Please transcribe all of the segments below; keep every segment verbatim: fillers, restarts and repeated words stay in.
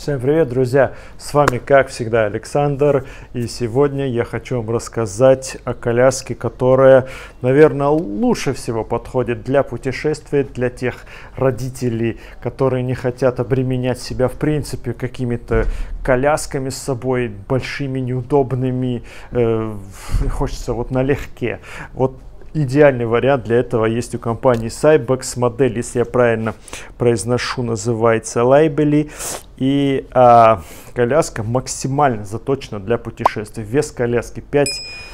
Всем привет, друзья! С вами, как всегда, Александр. И сегодня я хочу вам рассказать о коляске, которая, наверное, лучше всего подходит для путешествий, для тех родителей, которые не хотят обременять себя, в принципе, какими-то колясками с собой, большими, неудобными. Э, хочется вот налегке. Вот идеальный вариант для этого есть у компании Cybex. Модель, если я правильно произношу, называется Labelli. И а, коляска максимально заточена для путешествий. Вес коляски пять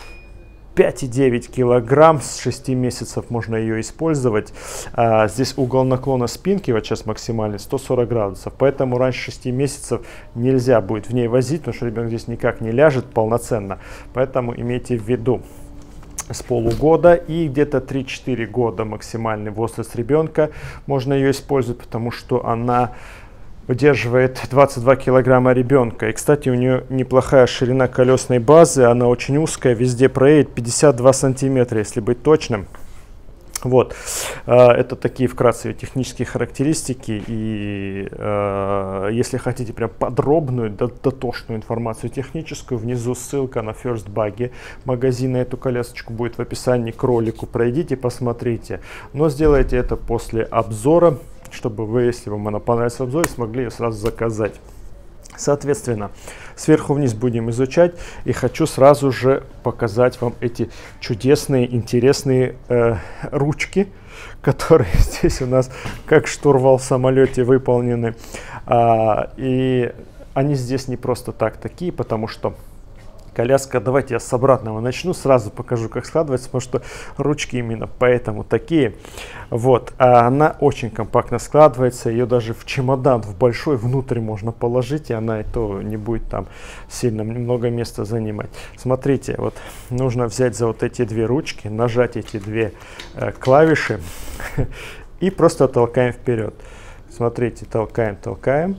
и девять килограмм. С шести месяцев можно ее использовать. А, здесь угол наклона спинки вот сейчас максимальный сто сорок градусов. Поэтому раньше шести месяцев нельзя будет в ней возить, потому что ребенок здесь никак не ляжет полноценно. Поэтому имейте в виду. С полугода и где-то три-четыре года максимальный возраст ребенка можно ее использовать, потому что она выдерживает двадцать два килограмма ребенка. И, кстати, у нее неплохая ширина колесной базы, она очень узкая, везде проедет пятьдесят два сантиметра, если быть точным. Вот, это такие вкратце технические характеристики, и э, если хотите прям подробную, дотошную информацию техническую, внизу ссылка на First Buggy, магазин на эту колясочку будет в описании к ролику, пройдите, посмотрите, но сделайте это после обзора, чтобы вы, если вам она понравится в обзоре, смогли ее сразу заказать. Соответственно, сверху вниз будем изучать, и хочу сразу же показать вам эти чудесные, интересные э, ручки, которые здесь у нас как штурвал в самолете выполнены. А, и они здесь не просто так такие, потому что коляска, давайте я с обратного начну, сразу покажу, как складывается, потому что ручки именно поэтому такие. Вот, а она очень компактно складывается, ее даже в чемодан, в большой, внутрь можно положить, и она и то не будет там сильно много места занимать. Смотрите, вот нужно взять за вот эти две ручки, нажать эти две э, клавиши и просто толкаем вперед. Смотрите, толкаем, толкаем.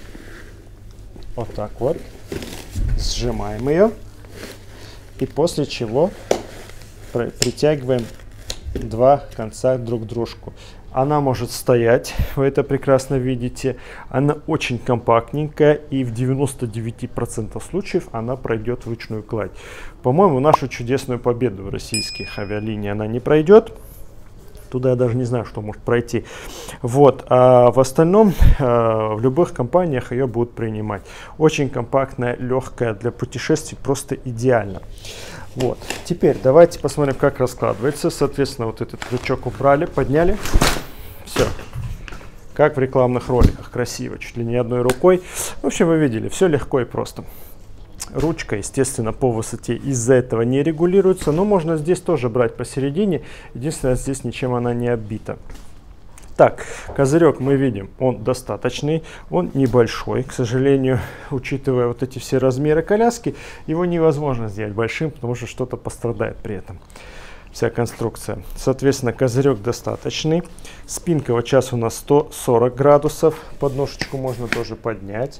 Вот так вот. Сжимаем ее. И после чего притягиваем два конца друг к дружку. Она может стоять, вы это прекрасно видите. Она очень компактненькая, и в девяноста девяти процентах случаев она пройдет вручную кладь. По-моему, нашу чудесную победу в российских авиалиниях она не пройдет. Туда я даже не знаю, что может пройти. Вот. А в остальном, э, в любых компаниях ее будут принимать. Очень компактная, легкая, для путешествий просто идеально. Вот. Теперь давайте посмотрим, как раскладывается. Соответственно, вот этот крючок убрали, подняли. Все. Как в рекламных роликах. Красиво, чуть ли не одной рукой. В общем, вы видели, все легко и просто. Ручка, естественно, по высоте из-за этого не регулируется, но можно здесь тоже брать посередине. Единственное, здесь ничем она не оббита. Так, козырек мы видим, он достаточный, он небольшой. К сожалению, учитывая вот эти все размеры коляски, его невозможно сделать большим, потому что что-то пострадает при этом. Вся конструкция. Соответственно, козырек достаточный. Спинка вот сейчас у нас сто сорок градусов. Подножечку можно тоже поднять.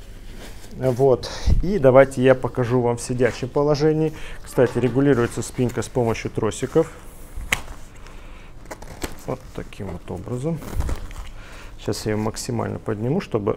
Вот, и давайте я покажу вам в сидячем положении. Кстати, регулируется спинка с помощью тросиков. Вот таким вот образом. Сейчас я ее максимально подниму, чтобы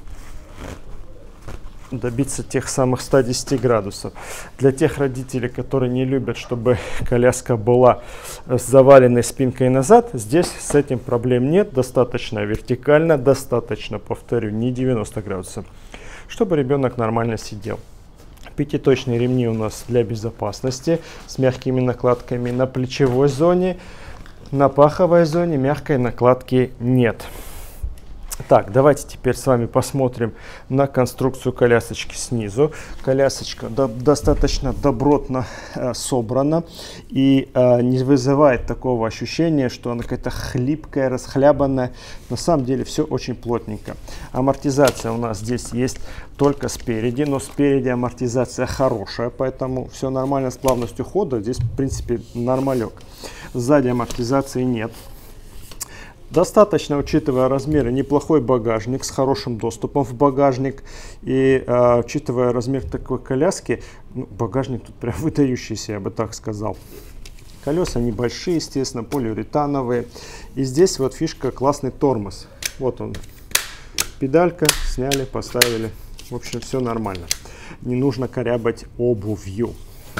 добиться тех самых ста десяти градусов. Для тех родителей, которые не любят, чтобы коляска была с заваленной спинкой назад, здесь с этим проблем нет. Достаточно вертикально, достаточно, повторю, не девяносто градусов. Чтобы ребенок нормально сидел. Пятиточные ремни у нас для безопасности с мягкими накладками на плечевой зоне. На паховой зоне мягкой накладки нет. Так, давайте теперь с вами посмотрим на конструкцию колясочки снизу. Колясочка до, достаточно добротно э, собрана и э, не вызывает такого ощущения, что она какая-то хлипкая, расхлябанная. На самом деле все очень плотненько. Амортизация у нас здесь есть только спереди, но спереди амортизация хорошая, поэтому все нормально с плавностью хода. Здесь, в принципе, нормалек. Сзади амортизации нет. Достаточно, учитывая размеры, неплохой багажник с хорошим доступом в багажник. И э, учитывая размер такой коляски, ну, багажник тут прям выдающийся, я бы так сказал. Колеса небольшие, естественно, полиуретановые. И здесь вот фишка — классный тормоз. Вот он, Педалька, сняли, поставили. В общем, все нормально. Не нужно корябать обувью.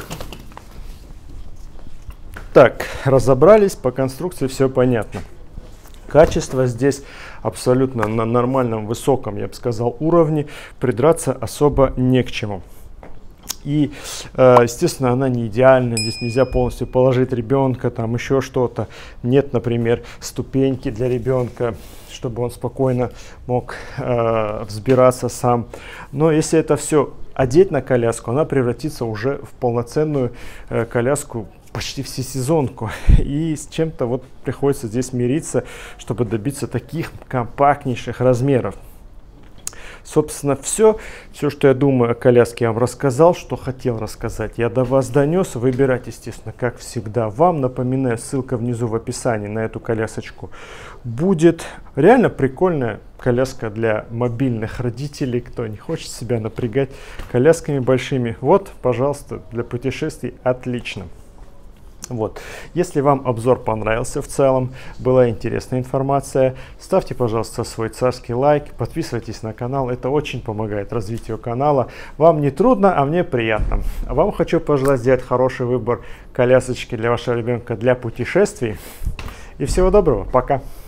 Так, разобрались, по конструкции все понятно. Качество здесь абсолютно на нормальном, высоком, я бы сказал, уровне. Придраться особо не к чему. И, естественно, она не идеальна. Здесь нельзя полностью положить ребенка, там еще что-то. Нет, например, ступеньки для ребенка, чтобы он спокойно мог э, взбираться сам. Но если это все одеть на коляску, она превратится уже в полноценную э, коляску, почти всесезонку. И с чем-то вот приходится здесь мириться, чтобы добиться таких компактнейших размеров. Собственно, все, все, что я думаю о коляске, я вам рассказал, что хотел рассказать. Я до вас донес. Выбирать, естественно, как всегда вам. Напоминаю, ссылка внизу в описании на эту колясочку будет. Реально прикольная коляска для мобильных родителей, кто не хочет себя напрягать колясками большими. Вот, пожалуйста, для путешествий отлично. Вот. Если вам обзор понравился в целом, была интересная информация, ставьте, пожалуйста, свой царский лайк, подписывайтесь на канал, это очень помогает развитию канала. Вам не трудно, а мне приятно. А вам хочу пожелать сделать хороший выбор колясочки для вашего ребенка для путешествий. И всего доброго, пока!